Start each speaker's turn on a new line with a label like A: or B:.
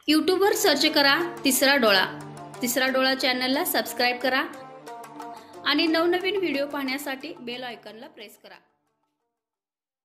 A: यूट्यूबवर सर्च करा तिसरा डोळा। तिसरा डोळा चॅनलला सबस्क्राइब करा आणि नवनवीन व्हिडिओ पाहण्यासाठी बेल आयकॉनला प्रेस करा।